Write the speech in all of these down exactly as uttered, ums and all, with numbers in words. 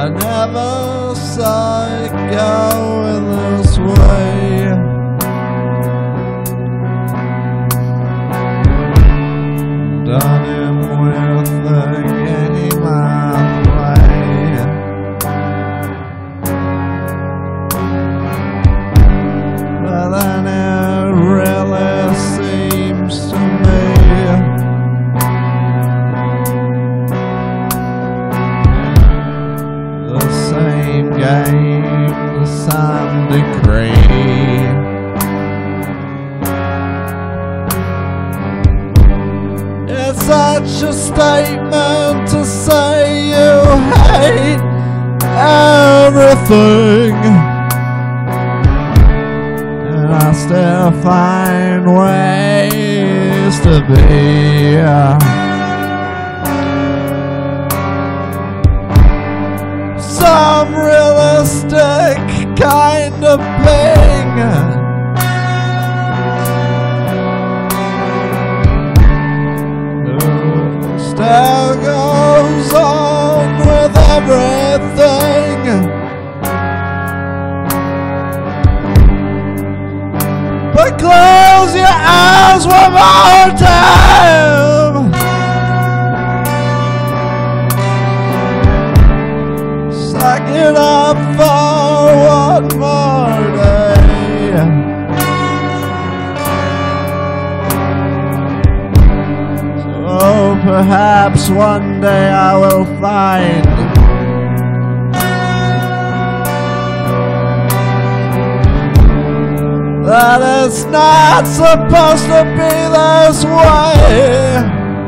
I never saw it going this way. Done him with the game I play. But then it really seems to me the same game to some degree. It's such a statement to say you hate everything, and I still find ways to be some realistic kind of being. Still goes on with everything, but close your eyes one more time. Suck it up for one more day. Oh, perhaps one day I will find that it's not supposed to be this way.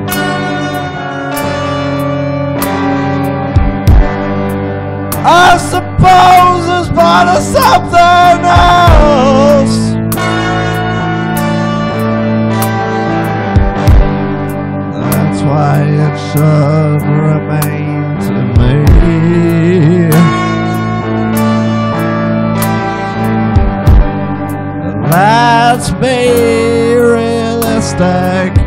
I suppose it's part of something else. That's why it should remain to me. Let's be realistic.